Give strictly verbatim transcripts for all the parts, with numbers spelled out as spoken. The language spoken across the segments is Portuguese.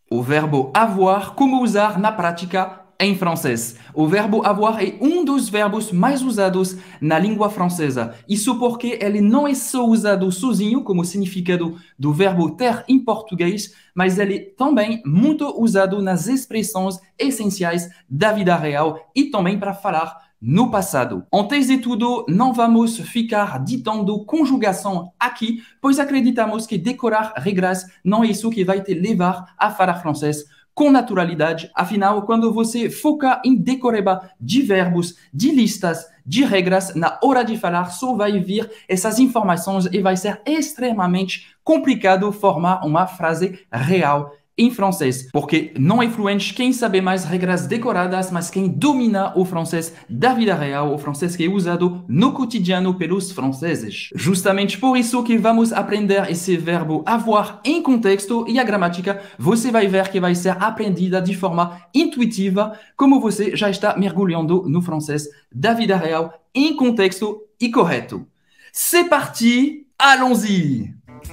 O verbo avoir, como usar na prática em francês. O verbo avoir é um dos verbos mais usados na língua francesa. Isso porque ele não é só usado sozinho, como significado do verbo ter em português, mas ele é também muito usado nas expressões essenciais da vida real e também para falar no passado. Antes de tudo, não vamos ficar ditando conjugação aqui, pois acreditamos que decorar regras não é isso que vai te levar a falar francês com naturalidade. Afinal, quando você foca em decoreba de verbos, de listas, de regras, na hora de falar, só vai vir essas informações e vai ser extremamente complicado formar uma frase real em francês, porque não é fluente quem sabe mais regras decoradas, mas quem domina o francês da vida real, o francês que é usado no cotidiano pelos franceses. Justamente por isso que vamos aprender esse verbo avoir em contexto e a gramática você vai ver que vai ser aprendida de forma intuitiva, como você já está mergulhando no francês da vida real em contexto e correto. C'est parti, allons-y!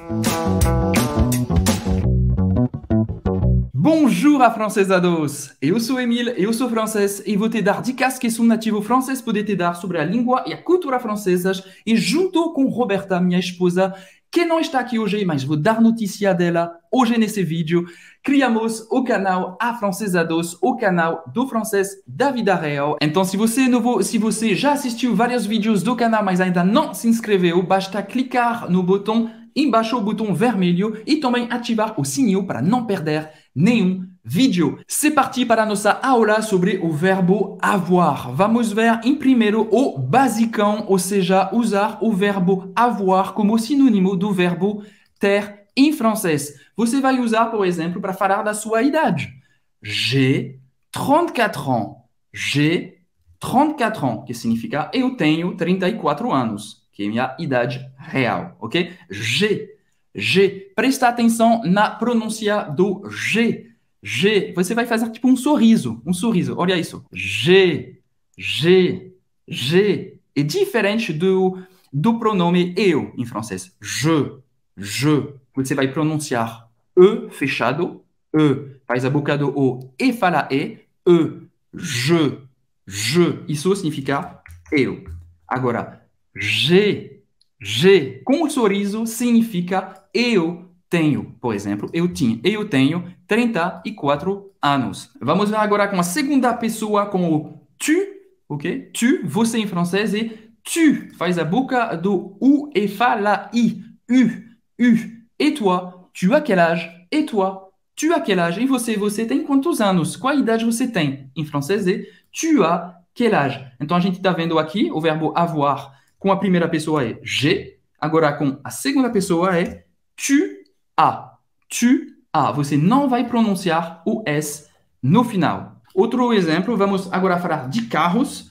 Bonjour afrancesados! Eu sou Emile, eu sou francês e vou te dar dicas que um nativo francês pode te dar sobre a língua e a cultura francesas e junto com Roberta, minha esposa, que não está aqui hoje, mas vou dar notícia dela hoje nesse vídeo, criamos o canal Afrancesados, o canal do francês da vida real. Então, se você é novo, se você já assistiu vários vídeos do canal, mas ainda não se inscreveu, basta clicar no botão embaixo, o botão vermelho e também ativar o sininho para não perder nenhum vídeo. C'est parti para a nossa aula sobre o verbo avoir. Vamos ver em primeiro o basicão, ou seja, usar o verbo avoir como sinônimo do verbo ter em francês. Você vai usar, por exemplo, para falar da sua idade. J'ai trente-quatre ans. J'ai trente-quatre ans, que significa eu tenho trinta e quatro anos, que é minha idade real, ok? J'ai. G. Presta atenção na pronúncia do G. G. Você vai fazer tipo um sorriso. Um sorriso. Olha isso. G. G. G. É diferente do, do pronome eu em francês. Je. Je. Você vai pronunciar E fechado. E. Faz a boca do O e fala E. E. Je. Je. Isso significa eu. Agora, G. G, com o sorriso, significa eu tenho. Por exemplo, eu tinha, eu tenho trinta e quatro anos. Vamos ver agora com a segunda pessoa, com o tu, ok? Tu, você em francês, e tu, faz a boca do U e fala I. U, U. Et toi, tu as quel âge? Et toi, tu as quel âge? E você, você tem quantos anos? Qual idade você tem? Em francês é tu as quel âge? Então a gente está vendo aqui o verbo avoir. Com a primeira pessoa é j'ai, agora com a segunda pessoa é tu as. Tu as. Você não vai pronunciar o S no final. Outro exemplo, vamos agora falar de carros.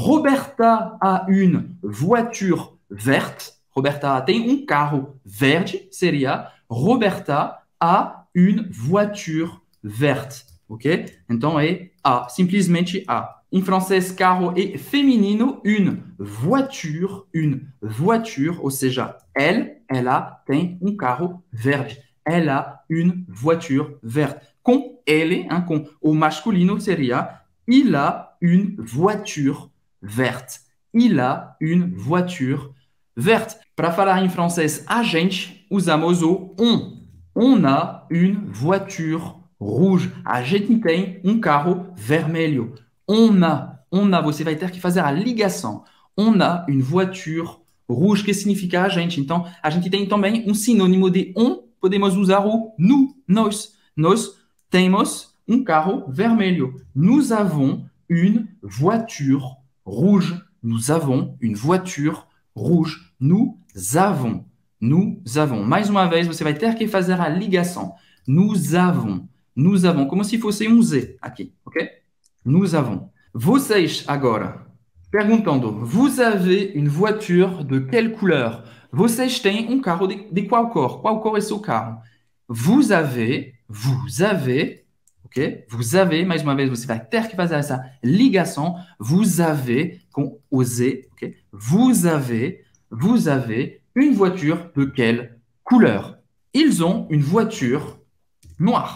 Roberta a une voiture verte. Roberta tem um carro verde, seria Roberta a une voiture verte. Ok? Então é a, simplesmente a. Em francês, carro é feminino, une voiture, une voiture, ou seja, elle, ela tem um carro verde. Elle a une voiture verte. Com ele, hein, com o masculino, seria il a une voiture verte. Il a une voiture verte. Para falar em francês, a gente, usamos o on. On a une voiture rouge. A gente tem um carro vermelho. On a, on a, você vai ter que fazer a ligação. On a une voiture rouge, que significa a gente. Então, a gente tem também um sinônimo de on, podemos usar o nous, nós. Nós temos um carro vermelho. Nous avons une voiture rouge. Nous avons une voiture rouge. Nous avons. Nous avons. Mais uma vez, você vai ter que fazer a ligação. Nous avons. Nous avons, como se fosse um Z aqui, ok? Nous avons. Vocês agora, perguntando, vous avez une voiture de quelle couleur? Vocês têm um carro de, de qual cor? Qual cor é seu carro? Vous avez, vous avez, ok? Vous avez, mais uma vez, você vai ter que fazer essa ligação. Vous avez, com o Z, ok? Vous avez, vous avez une voiture de quelle couleur? Ils ont une voiture noire.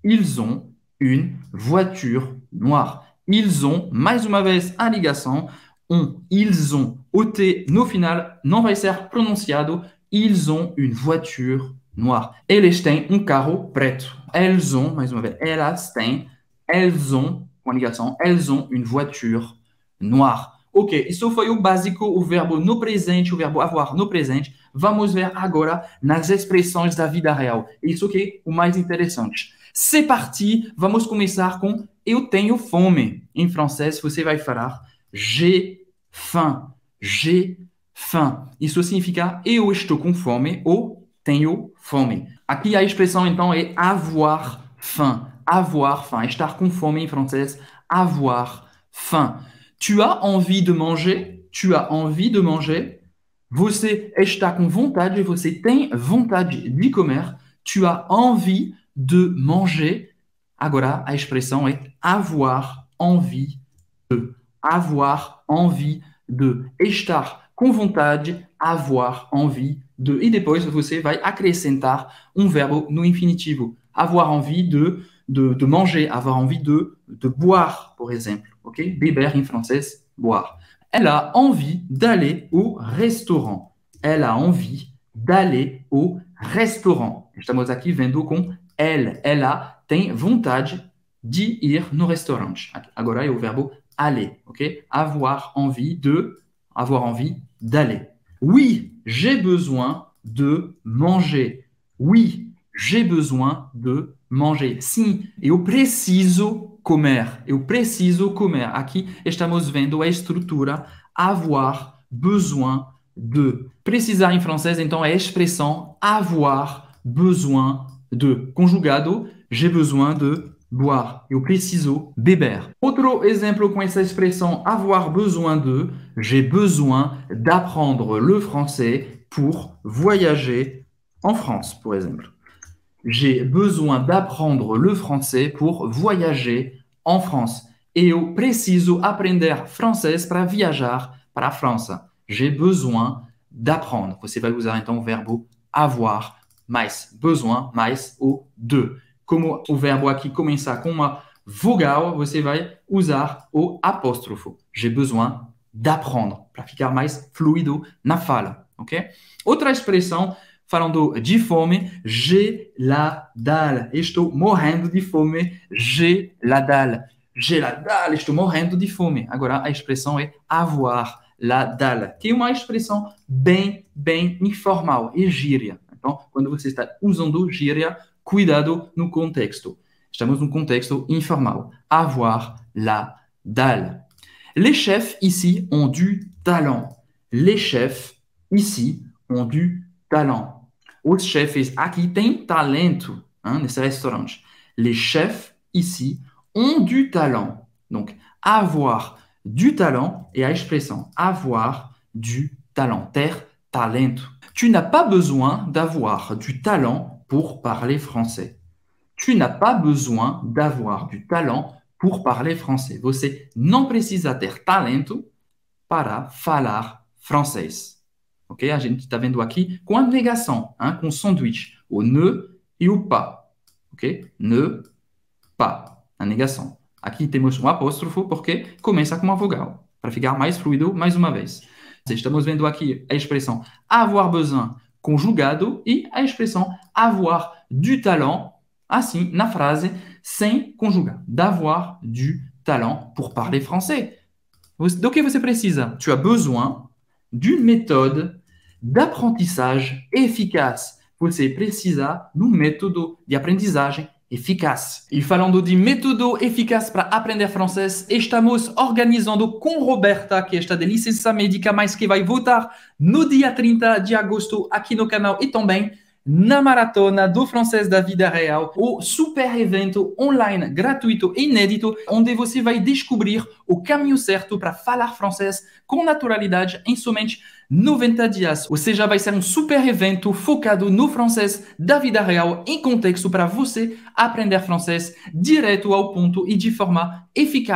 Ils ont une voiture noire. Ils ont, mais uma vez a ligação, ont, ils ont. O T no final não vai ser pronunciado. Ils ont une voiture noire. Eles têm um carro preto. Elles ont, mais uma vez, elas têm, elles ont, com a ligação, elles ont une voiture noire. Ok, isso foi o básico, o verbo no presente, o verbo avoir no presente. Vamos ver agora nas expressões da vida real. Isso que é o mais interessante. C'est parti, vamos começar com eu tenho fome. Em francês, você vai falar j'ai faim, j'ai faim. Isso significa eu estou com fome ou tenho fome. Aqui a expressão então é avoir faim. Avoir faim, estar com fome em francês, avoir faim. Tu as envie de manger? Tu as envie de manger? Você está com vontade, você tem vontade de comer. Tu as envie de manger. Agora, a expressão é avoir envie de. Avoir envie de. Estar com vontade, avoir envie de. E depois você vai acrescentar um verbo no infinitivo. Avoir envie de, de, de manger, avoir envie de, de boire, por exemplo. Ok? Beber em francês, boire. Elle a envie d'aller au restaurant. Elle a envie d'aller au restaurant. Estamos aqui vendo com elle. Ela tem vontade de ir no restaurante. Agora é o verbo aller, ok? Avoir envie de, avoir envie d'aller. Oui, j'ai besoin de manger. Oui, j'ai besoin de manger. Sim, eu preciso comer. Eu preciso comer. Aqui estamos vendo a estrutura avoir besoin de. Precisar em francês, então, é a expressão avoir besoin de. Conjugado, j'ai besoin de boire. Eu preciso beber. Outro exemplo com essa expressão avoir besoin de, j'ai besoin d'apprendre le français pour voyager en France, por exemplo. J'ai besoin d'apprendre le français pour voyager en France. Eu preciso aprender francês para viajar para a França. J'ai besoin d'apprendre. Você vai usar então o verbo avoir mais besoin mais o de. Como o verbo aqui começar com uma vogal, você vai usar o apóstrofo. J'ai besoin d'apprendre para ficar mais fluido na fala, ok? Outra expressão falando de fome, j'ai la dalle. Estou morrendo de fome. J'ai la dalle. J'ai la dalle. Estou morrendo de fome. Agora a expressão é avoir la dalle, que é uma expressão bem, bem informal e gíria. Então, quando você está usando gíria, cuidado no contexto. Estamos num contexto informal. Avoir la dalle. Les chefs ici ont du talent. Les chefs ici ont du talent. Os chefes aqui têm talento, hein, nesse restaurante. Les chefs ici ont du talent. Donc, avoir du talent est a expressão avoir du talent, ter talento. Tu n'as pas besoin d'avoir du talent pour parler français. Tu n'as pas besoin d'avoir du talent pour parler français. Você não precisa ter talento para falar francês. Ok? A gente está vendo aqui com a negação, hein? Com o sanduíche, o ne e o pas. Ok? Ne, pas, a negação. Aqui temos um apóstrofo porque começa com uma vogal, para ficar mais fluido mais uma vez. Estamos vendo aqui a expressão avoir besoin conjugado e a expressão avoir du talent, assim, na frase, sem conjugar. D'avoir du talent pour parler français. Do que você precisa? Tu as besoin d'une méthode d'apprentissage efficace. Você precisa de um método de aprendizagem eficaz. E falando de método eficaz para aprender francês, estamos organizando com Roberta, que está de licença médica, mas que vai voltar no dia trinta de agosto aqui no canal e também na maratona do francês da vida real, o super evento online gratuito e inédito, onde você vai descobrir o caminho certo para falar francês com naturalidade em somente noventa dias. Ou seja, vai ser um super evento focado no francês da vida real em contexto para você aprender francês direto ao ponto e de forma eficaz,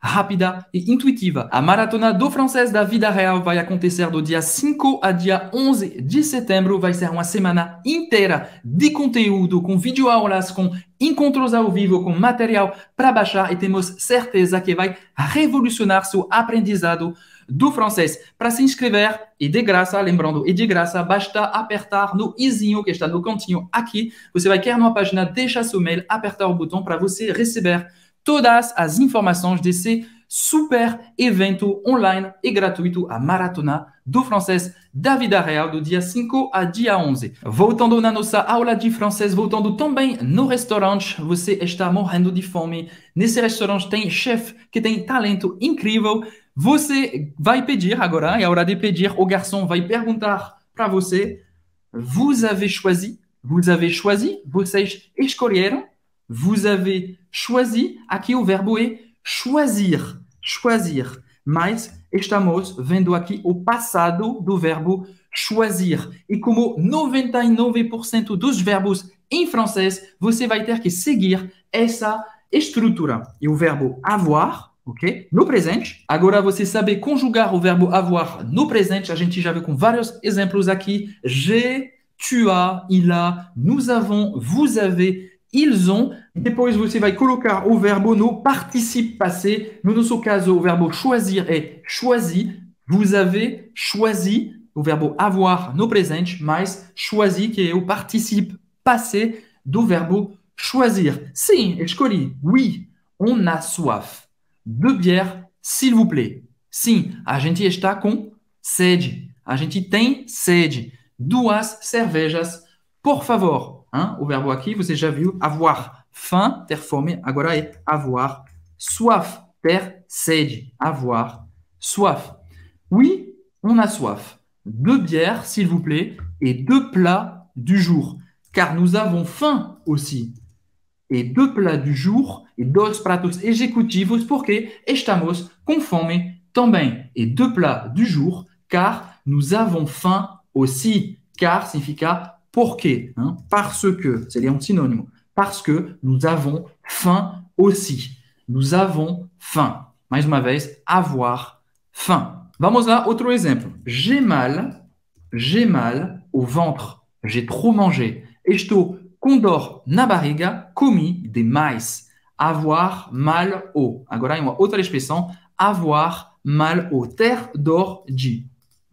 rápida e intuitiva. A Maratona do Francês da Vida Real vai acontecer do dia cinco a dia onze de setembro. Vai ser uma semana inteira de conteúdo, com videoaulas, com encontros ao vivo, com material para baixar e temos certeza que vai revolucionar seu aprendizado do francês. Para se inscrever, e de graça, lembrando, e de graça, basta apertar no izinho que está no cantinho aqui. Você vai querer numa página, deixar seu mail, apertar o botão para você receber todas as informações desse super evento online e gratuito, a Maratona do Francês da Vida Real, do dia cinco a dia onze. Voltando na nossa aula de francês, voltando também no restaurante, você está morrendo de fome. Nesse restaurante tem chefe que tem talento incrível. Você vai pedir agora, é hora de pedir. O garçom vai perguntar para você: vous avez choisi? Vous avez choisi? Vocês escolheram? Vous avez choisi? Aqui o verbo é choisir. Choisir. Mas estamos vendo aqui o passado do verbo choisir. E como noventa e nove por cento dos verbos em francês, você vai ter que seguir essa estrutura. E o verbo avoir, ok? No presente. Agora você sabe conjugar o verbo avoir no presente. A gente já viu com vários exemplos aqui. J'ai, tu as, il a, nous avons, vous avez, ils ont. Depois você vai colocar o verbo no participe passé. No nosso caso, o verbo choisir é choisi. Vous avez choisi. O verbo avoir no presente, mais choisi, que é o participe passé do verbo choisir. Sim, escolhi. Oui, on a soif. De bière, s'il vous plaît. Sim, a gente está com sede. A gente tem sede. Duas cervejas, por favor. Hein? O verbo aqui, você já viu, avoir faim, ter fome. Agora é avoir soif, ter sede. Avoir soif. Oui, on a soif. Deux bières, s'il vous plaît, et deux plats du jour. Car nous avons faim aussi. E deux plats du jour, e dois pratos executivos, porque estamos com fome também. E deux plats du jour, car nous avons faim aussi. Car significa porque, hein? Parce que, c'est um sinônimo. Parce que nous avons faim aussi. Nous avons faim. Mais uma vez, avoir faim. Vamos lá, outro exemplo. J'ai mal, j'ai mal au ventre. J'ai trop mangé. Estou com dor na barriga, comi demais. Avoir mal au. Agora, uma outra expressão. Avoir mal au. Ter dor de.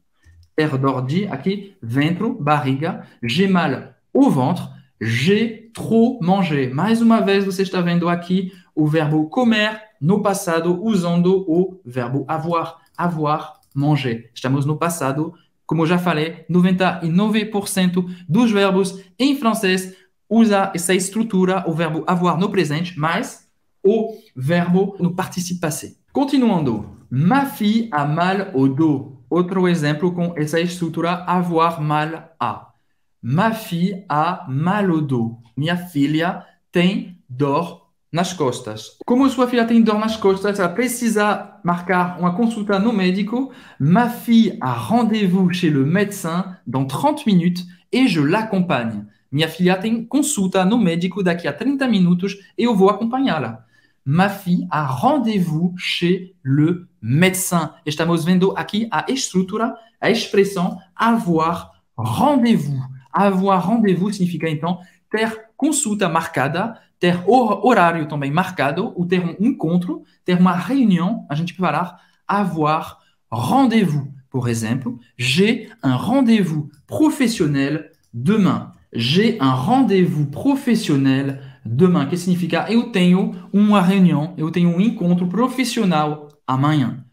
Ter dor de, aqui, ventre, barriga. J'ai mal au ventre. J'ai trop mangé. Mais uma vez, você está vendo aqui o verbo comer no passado, usando o verbo avoir. Avoir, manger. Estamos no passado. Como já falei, noventa e nove por cento dos verbos em francês usa essa estrutura, o verbo avoir no presente, mas o verbo no participe passé. Continuando. Ma fille a mal au dos. Outro exemplo com essa estrutura, avoir mal a. Ma fille a mal au dos. Minha filha tem dor nas costas. Como sua filha tem dor nas costas, ela precisa marcar uma consulta no médico. Ma fille a rendez-vous chez le médecin dans trente minutes et je l'accompagne. Minha filha tem consulta no médico daqui a trinta minutos e eu vou acompanhá-la. Ma fille a rendez-vous chez le médecin. Estamos vendo aqui a estrutura, a expressão avoir rendez-vous. Avoir rendez-vous significa então ter consulta marcada, ter horário também marcado, ou ter um encontro, ter uma reunião, a gente preparar, avoir rendez-vous. Por exemplo, j'ai un rendez-vous professionnel demain. J'ai un rendez-vous professionnel demain. Que significa eu tenho uma reunião, eu tenho um encontro profissional amanhã.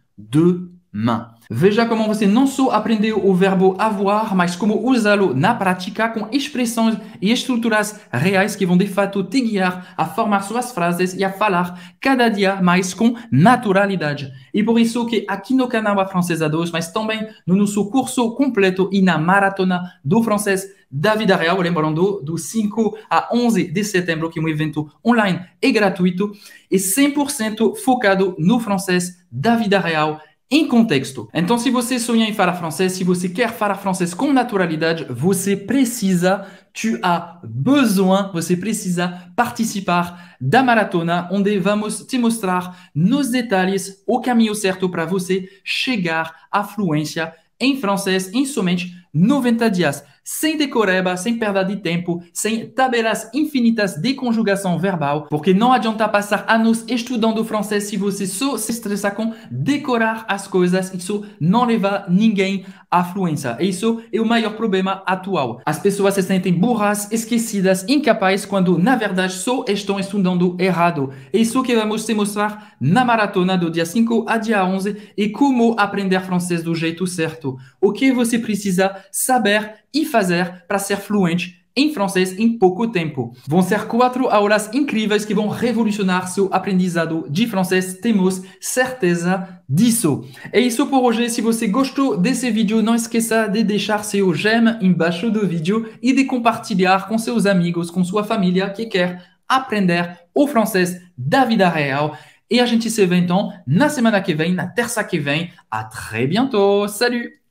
Demain. Veja como você não só aprendeu o verbo avoir, mas como usá-lo na prática com expressões e estruturas reais que vão de fato te guiar a formar suas frases e a falar cada dia mais com naturalidade. E por isso que aqui no canal A Francesa dois, mas também no nosso curso completo e na Maratona do Francês da Vida Real, lembrando, do cinco a onze de setembro, que é um evento online e gratuito, e cem por cento focado no francês da vida real em contexto. Então, se você sonha em falar francês, se você quer falar francês com naturalidade, você precisa, tu as besoin, você precisa participar da maratona, onde vamos te mostrar nos detalhes o caminho certo para você chegar à fluência em francês em somente noventa dias, sem decoreba, sem perda de tempo, sem tabelas infinitas de conjugação verbal, porque não adianta passar anos estudando francês se você só se estressa com decorar as coisas, isso não leva ninguém à fluência. E isso é o maior problema atual. As pessoas se sentem burras, esquecidas, incapazes, quando na verdade só estão estudando errado. É isso que vamos te mostrar na maratona do dia cinco a dia onze e como aprender francês do jeito certo. O que você precisa saber e fazer para ser fluente em francês em pouco tempo. Vão ser quatro aulas incríveis que vão revolucionar seu aprendizado de francês, temos certeza disso. É isso por hoje. Se você gostou desse vídeo, não esqueça de deixar seu j'aime embaixo do vídeo e de compartilhar com seus amigos, com sua família que quer aprender o francês da vida real. E a gente se vê então na semana que vem, na terça que vem. À très bientôt. Salut!